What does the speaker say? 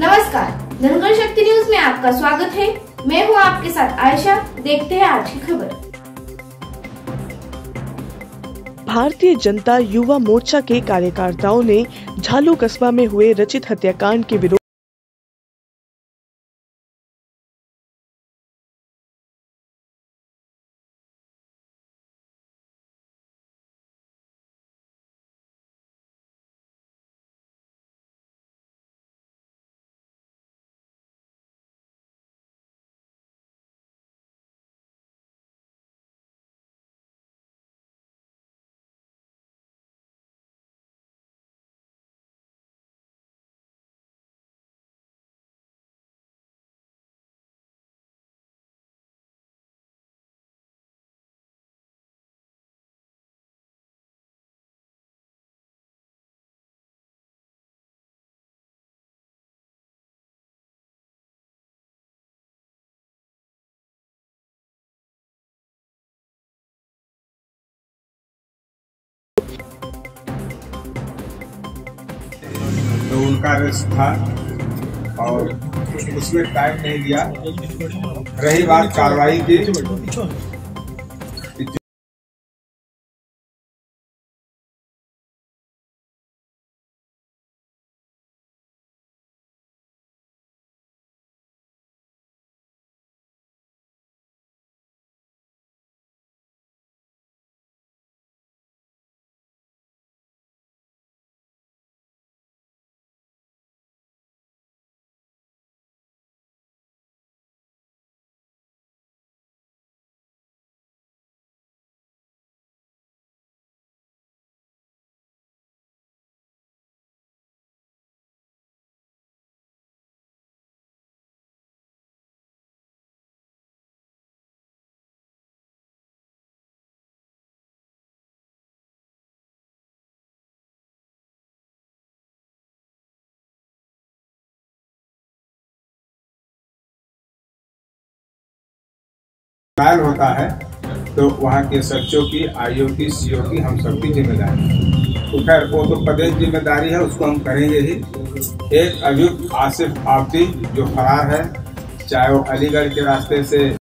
नमस्कार, धनगर शक्ति न्यूज में आपका स्वागत है। मैं हूं आपके साथ आयशा। देखते हैं आज की खबर। भारतीय जनता युवा मोर्चा के कार्यकर्ताओं ने झालू कस्बा में हुए रचित हत्याकांड के विरोध तो उनका रेस्ट था और उसमें टाइम नहीं दिया। रही बात कार्रवाई की, ट्रायल होता है तो वहाँ के सचिव की, आईओ की, सीओ की, हम सबकी जिम्मेदारी है। तो खैर वो तो प्रदेश जिम्मेदारी है, उसको हम करेंगे ही। एक अभियुक्त आसिफ आब्दी जो फरार है, चाहे वो अलीगढ़ के रास्ते से